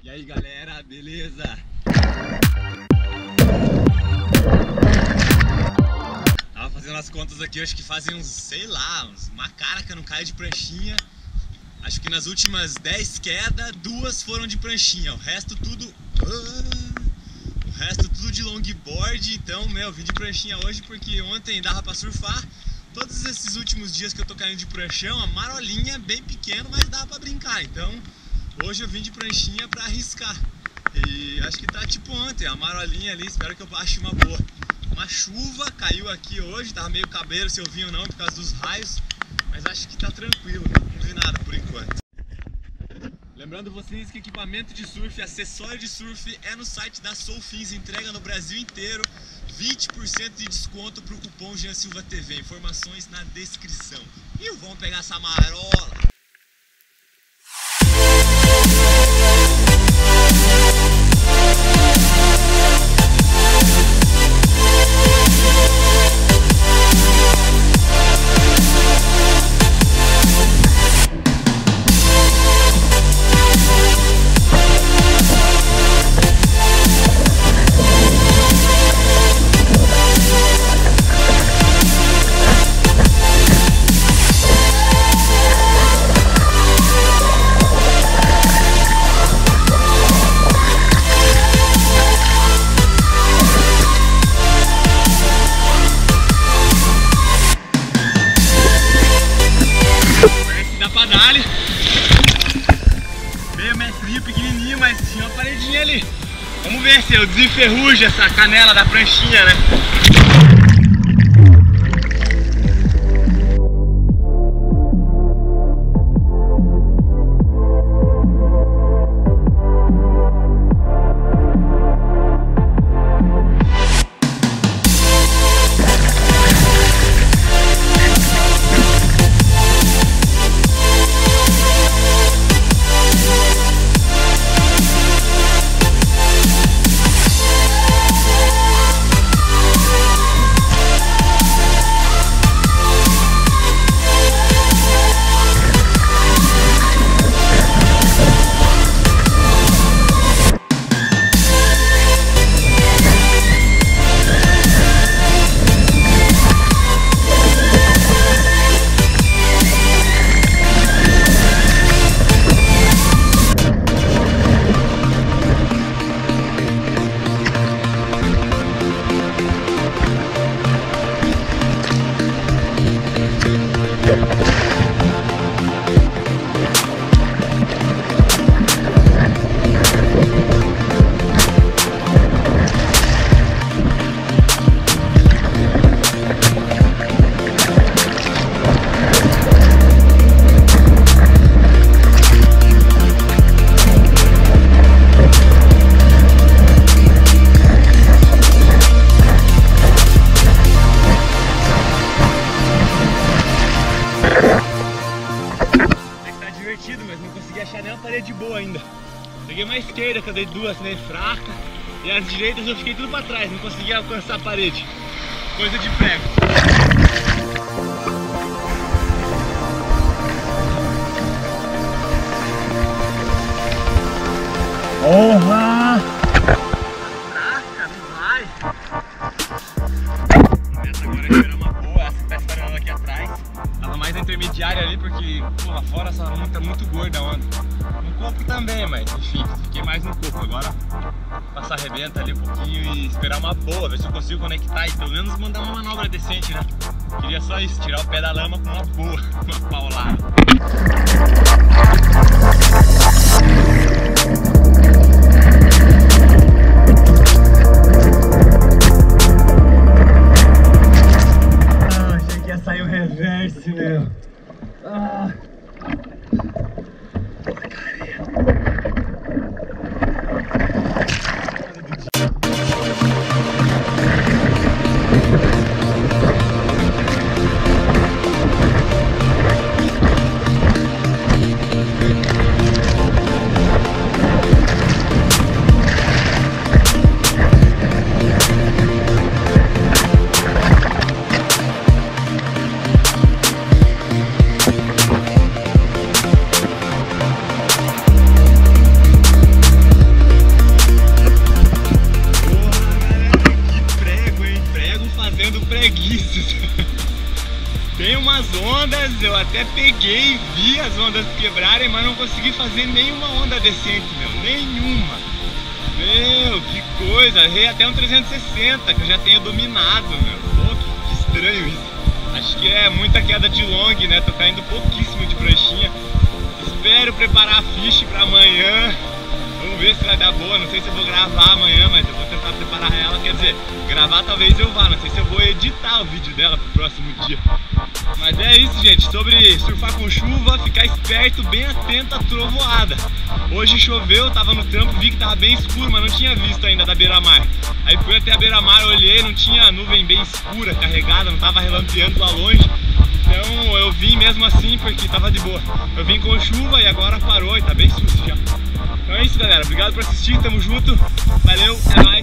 E aí galera, beleza? Tava fazendo as contas aqui, acho que fazem uns, sei lá, uma cara que eu não caio de pranchinha. Acho que nas últimas 10 quedas, 2 foram de pranchinha, o resto tudo de longboard. Então, vim de pranchinha hoje porque ontem dava pra surfar. Todos esses últimos dias que eu tô caindo de pranchão, a marolinha bem pequeno, mas dá pra brincar. Então, hoje eu vim de pranchinha pra arriscar. E acho que tá tipo ontem, a marolinha ali, espero que eu ache uma boa. Uma chuva caiu aqui hoje, tava meio cabreiro se eu vim ou não por causa dos raios, mas acho que tá tranquilo, não vi nada por enquanto. Lembrando vocês que equipamento de surf, acessório de surf é no site da Solfins, entrega no Brasil inteiro, 20% de desconto pro cupom Jean Silva TV, informações na descrição. E vamos pegar essa marola! Meio metrinho, pequenininho, mas tinha uma paredinha ali. Vamos ver se eu desenferrujo essa canela da pranchinha, né? Mas não consegui achar nenhuma parede boa ainda. Peguei uma esquerda que eu dei 2 meio fraca, e as direitas eu fiquei tudo pra trás, não consegui alcançar a parede. Coisa de prego. Honra! Fraca, não vai. Essa agora aqui era uma boa, essa que tá esperando aqui atrás. Tava mais intermediária ali porque pô, lá fora essa mão tá muito gorda a onda. No corpo também, mas enfim, fiquei mais no corpo. Agora passar a rebenta ali um pouquinho e esperar uma boa, ver se eu consigo conectar e pelo menos mandar uma manobra decente, né? Queria só isso, tirar o pé da lama com uma boa, uma paulada. Saiu reverse, meu. até peguei e vi as ondas quebrarem, mas não consegui fazer nenhuma onda decente, meu, nenhuma. Meu, que coisa, errei até um 360 que eu já tenho dominado, meu. Pô, que estranho isso. Acho que é muita queda de long, né? Tô caindo pouquíssimo de pranchinha. Espero preparar a fish pra amanhã. Vamos ver se vai dar boa. Não sei se eu vou gravar amanhã, mas eu vou tentar preparar ela. Quer dizer, gravar talvez eu vá. Não sei se eu vou editar o vídeo dela pro próximo dia. Mas é isso, gente. Sobre surfar com chuva, ficar esperto, bem atento à trovoada. Hoje choveu, tava no trampo, vi que tava bem escuro, mas não tinha visto ainda da beira-mar. Aí fui até a beira-mar, olhei, não tinha nuvem bem escura, carregada, não tava relampeando lá longe. Então eu vim mesmo assim porque tava de boa. Eu vim com chuva e agora parou e tá bem susto já. Então é isso, galera. Obrigado por assistir, tamo junto. Valeu, é nóis.